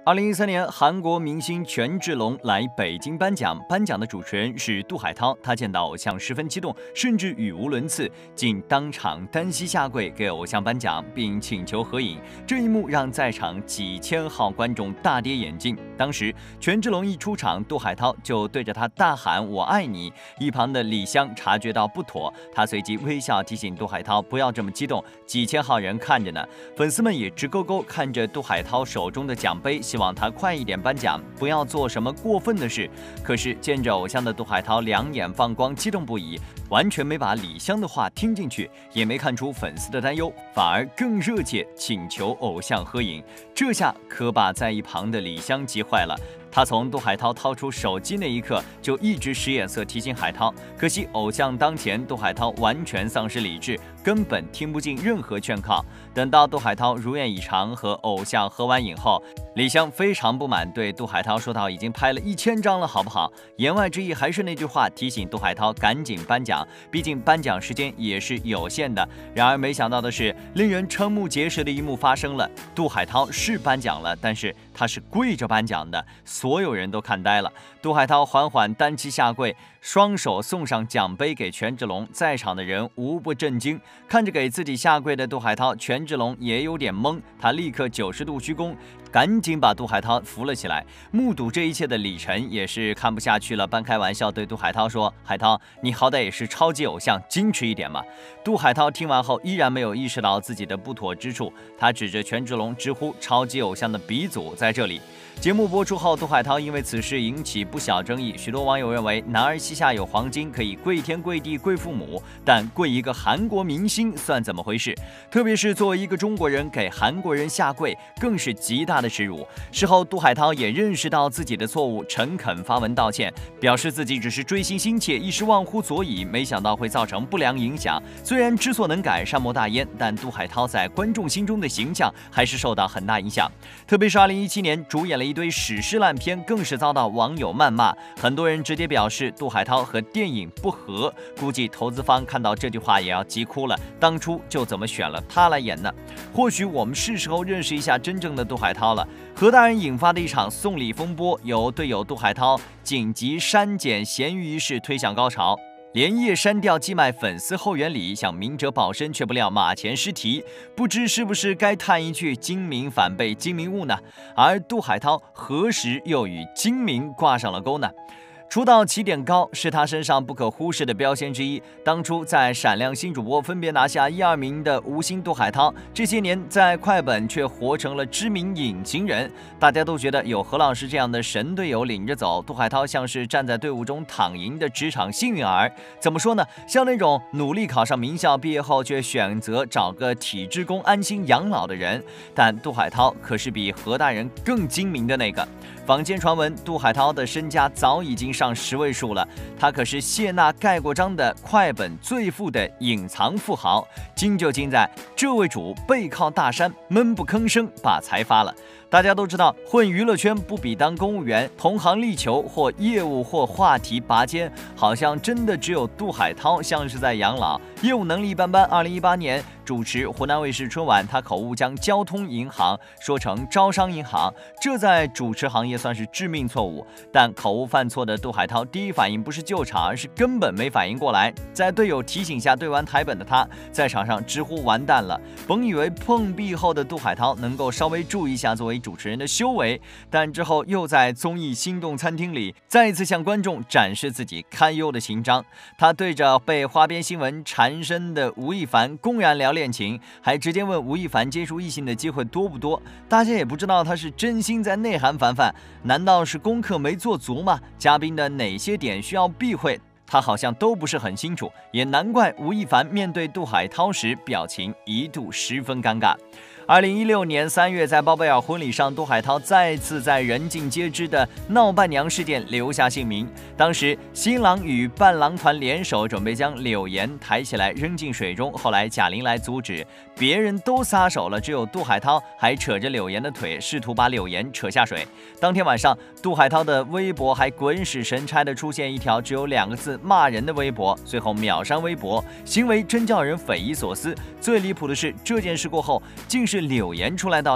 2013年，韩国明星权志龙来北京颁奖，颁奖的主持人是杜海涛。他见到偶像十分激动，甚至语无伦次，竟当场单膝下跪给偶像颁奖，并请求合影。这一幕让在场几千号观众大跌眼镜。当时权志龙一出场，杜海涛就对着他大喊“我爱你”。一旁的李湘察觉到不妥，他随即微笑提醒杜海涛不要这么激动，几千号人看着呢。粉丝们也直勾勾看着杜海涛手中的奖杯，希望他快一点颁奖，不要做什么过分的事。可是见着偶像的杜海涛两眼放光，激动不已，完全没把李湘的话听进去，也没看出粉丝的担忧，反而更热切请求偶像合影。这下可把在一旁的李湘急坏了。他从杜海涛掏出手机那一刻就一直使眼色提醒海涛，可惜偶像当前，杜海涛完全丧失理智，根本听不进任何劝告。等到杜海涛如愿以偿和偶像合完影后，李湘非常不满，对杜海涛说道：“已经拍了1000张了，好不好？”言外之意还是那句话，提醒杜海涛赶紧颁奖，毕竟颁奖时间也是有限的。然而没想到的是，令人瞠目结舌的一幕发生了：杜海涛是颁奖了，但是他是跪着颁奖的。所有人都看呆了，杜海涛缓缓单膝下跪，双手送上奖杯给权志龙，在场的人无不震惊。看着给自己下跪的杜海涛，权志龙也有点懵，他立刻90度鞠躬，赶紧把杜海涛扶了起来。目睹这一切的李晨也是看不下去了，半开玩笑对杜海涛说：“海涛，你好歹也是超级偶像，矜持一点嘛。”杜海涛听完后依然没有意识到自己的不妥之处，他指着权志龙直呼超级偶像的鼻祖在这里。节目播出后，杜海涛因为此事引起不小争议，许多网友认为男儿膝下有黄金，可以跪天跪地跪父母，但跪一个韩国明星算怎么回事？特别是作为一个中国人给韩国人下跪，更是极大的耻辱。事后，杜海涛也认识到自己的错误，诚恳发文道歉，表示自己只是追星心切，一时忘乎所以，没想到会造成不良影响。虽然知所能改，善莫大焉，但杜海涛在观众心中的形象还是受到很大影响。特别是2017年主演了一堆史诗烂片，更是遭到网友谩骂，很多人直接表示杜海涛和电影不合，估计投资方看到这句话也要急哭了，当初就怎么选了他来演呢？或许我们是时候认识一下真正的杜海涛了。何大人引发的一场送礼风波，由队友杜海涛紧急删减咸鱼一事推向高潮，连夜删掉寄卖粉丝后援礼，想明哲保身，却不料马前失蹄，不知是不是该叹一句精明反被精明误呢？而杜海涛何时又与精明挂上了钩呢？出道起点高是他身上不可忽视的标签之一。当初在闪亮新主播分别拿下1、2名的吴昕、杜海涛，这些年在快本却活成了知名隐形人。大家都觉得有何老师这样的神队友领着走，杜海涛像是站在队伍中躺赢的职场幸运儿。怎么说呢？像那种努力考上名校，毕业后却选择找个体制工安心养老的人。但杜海涛可是比何大人更精明的那个。坊间传闻，杜海涛的身家早已经上10位数了，他可是谢娜盖过章的快本最富的隐藏富豪。精就精在这位主背靠大山，闷不吭声把财发了。大家都知道，混娱乐圈不比当公务员，同行力求或业务或话题拔尖，好像真的只有杜海涛像是在养老，业务能力一般般。2018年主持湖南卫视春晚，他口误将交通银行说成招商银行，这在主持行业算是致命错误。但口误犯错的杜海涛第一反应不是救场，而是根本没反应过来。在队友提醒下对完台本的他，在场上直呼完蛋了。本以为碰壁后的杜海涛能够稍微注意一下作为主持人的修为，但之后又在综艺《心动餐厅》里再一次向观众展示自己堪忧的情章。他对着被花边新闻缠身的吴亦凡公然聊恋情，还直接问吴亦凡接触异性的机会多不多。大家也不知道他是真心在内涵凡凡，难道是功课没做足吗？嘉宾的哪些点需要避讳，他好像都不是很清楚，也难怪吴亦凡面对杜海涛时表情一度十分尴尬。2016年3月，在包贝尔婚礼上，杜海涛再次在人尽皆知的闹伴娘事件留下姓名。当时新郎与伴郎团联手准备将柳岩抬起来扔进水中，后来贾玲来阻止，别人都撒手了，只有杜海涛还扯着柳岩的腿，试图把柳岩扯下水。当天晚上，杜海涛的微博还鬼使神差地出现一条只有2个字骂人的微博，最后秒删微博，行为真叫人匪夷所思。最离谱的是，这件事过后竟是柳岩出来道歉。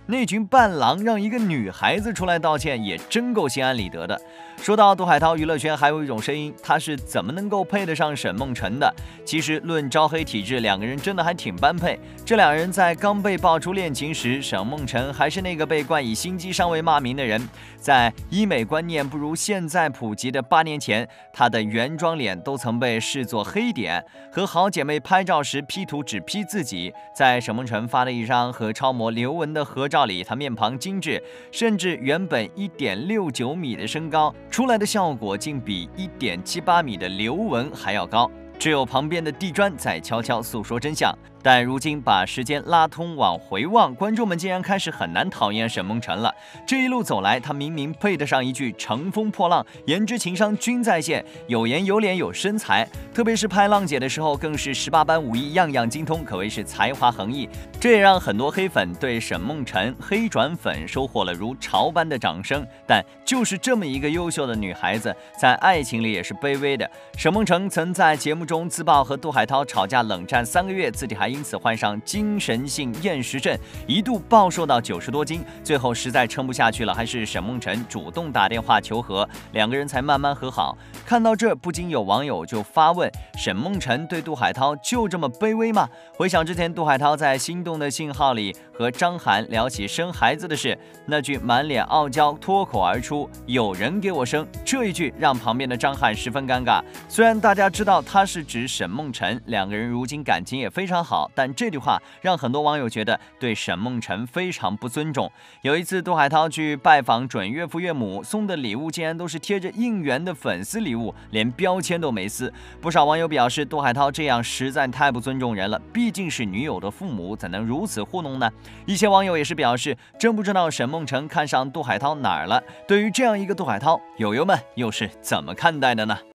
那群伴郎让一个女孩子出来道歉，也真够心安理得的。说到杜海涛，娱乐圈还有一种声音，他是怎么能够配得上沈梦辰的？其实论招黑体质，两个人真的还挺般配。这两人在刚被爆出恋情时，沈梦辰还是那个被冠以心机上位骂名的人。在医美观念不如现在普及的8年前，他的原装脸都曾被视作黑点。和好姐妹拍照时 P 图只 P 自己，在沈梦辰发的一张和超模刘雯的合照里，他面庞精致，甚至原本1.69米的身高，出来的效果竟比1.78米的刘雯还要高。只有旁边的地砖在悄悄诉说真相。但如今把时间拉通往回望，观众们竟然开始很难讨厌沈梦辰了。这一路走来，他明明配得上一句乘风破浪，颜值情商均在线，有颜有脸有身材，特别是拍浪姐的时候，更是18般武艺样样精通，可谓是才华横溢。这也让很多黑粉对沈梦辰黑转粉收获了如潮般的掌声。但就是这么一个优秀的女孩子，在爱情里也是卑微的。沈梦辰曾在节目中自曝和杜海涛吵架冷战3个月，自己还因此患上精神性厌食症，一度暴瘦到90多斤，最后实在撑不下去了，还是沈梦辰主动打电话求和，两个人才慢慢和好。看到这，不禁有网友就发问：沈梦辰对杜海涛就这么卑微吗？回想之前杜海涛在《心动的信号》里和张涵聊起生孩子的事，那句满脸傲娇脱口而出“有人给我生”，这一句让旁边的张涵十分尴尬。虽然大家知道他是指沈梦辰，两个人如今感情也非常好，但这句话让很多网友觉得对沈梦辰非常不尊重。有一次杜海涛去拜访准岳父岳母，送的礼物竟然都是贴着应援的粉丝礼物，连标签都没撕。不少网友表示，杜海涛这样实在太不尊重人了，毕竟是女友的父母，怎能如此糊弄呢？一些网友也是表示，真不知道沈梦辰看上杜海涛哪儿了。对于这样一个杜海涛，友友们又是怎么看待的呢？